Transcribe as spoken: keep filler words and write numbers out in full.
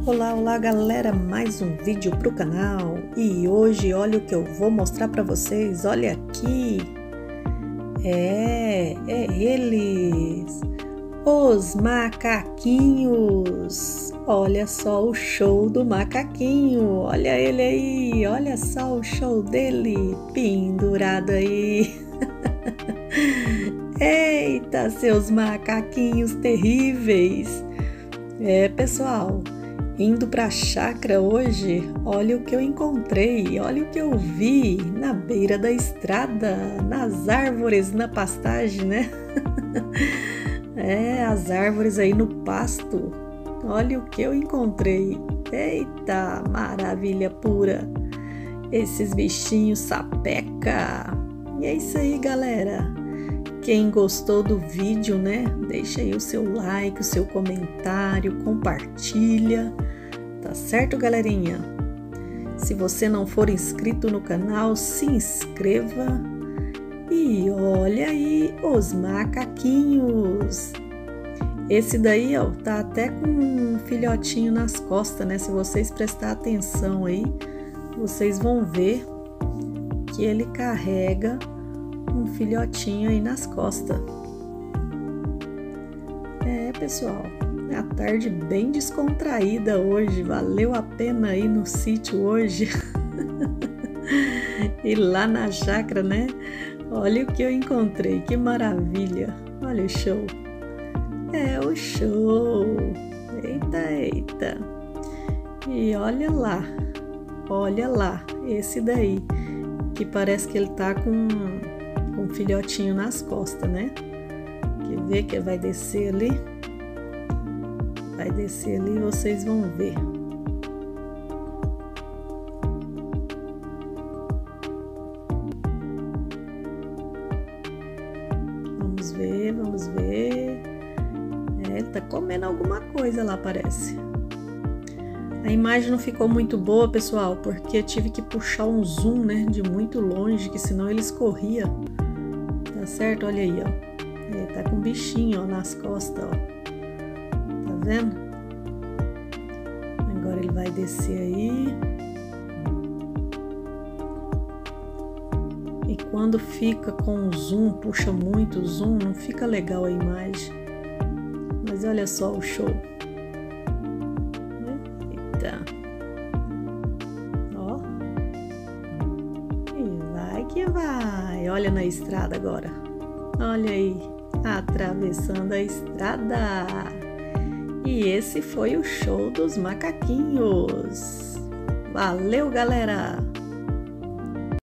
Olá, olá galera, mais um vídeo pro canal e hoje olha o que eu vou mostrar para vocês, olha aqui, é, é eles, os macaquinhos, olha só o show do macaquinho, olha ele aí, olha só o show dele, pendurado aí, eita seus macaquinhos terríveis, é pessoal, indo para a chácara hoje, olha o que eu encontrei, olha o que eu vi na beira da estrada, nas árvores, na pastagem, né? É, as árvores aí no pasto, olha o que eu encontrei, eita, maravilha pura, esses bichinhos sapeca, e é isso aí galera. Quem gostou do vídeo, né? Deixa aí o seu like, o seu comentário, compartilha, tá certo, galerinha? Se você não for inscrito no canal, se inscreva. E olha aí os macaquinhos. Esse daí, ó, tá até com um filhotinho nas costas, né? Se vocês prestar atenção aí, vocês vão ver que ele carrega um filhotinho aí nas costas. É, pessoal, é a tarde bem descontraída hoje, valeu a pena ir no sítio hoje. E lá na chácara, né? Olha o que eu encontrei, que maravilha, olha o show. É o show, eita, eita. E olha lá, olha lá, esse daí, que parece que ele tá com um filhotinho nas costas, né? Quer ver que vai descer ali? Vai descer ali e vocês vão ver. Vamos ver, vamos ver. É, ele tá comendo alguma coisa lá, parece. A imagem não ficou muito boa, pessoal, porque tive que puxar um zoom, né, de muito longe, que senão ele escorria. Tá certo? Olha aí, ó. Ele tá com um bichinho, ó, nas costas, ó. Tá vendo? Agora ele vai descer aí. E quando fica com o zoom, puxa muito o zoom, não fica legal a imagem. Mas olha só o show. Eita. Ó. E vai que vai. Olha na estrada agora. Olha aí, atravessando a estrada. E esse foi o show dos macaquinhos. Valeu, galera!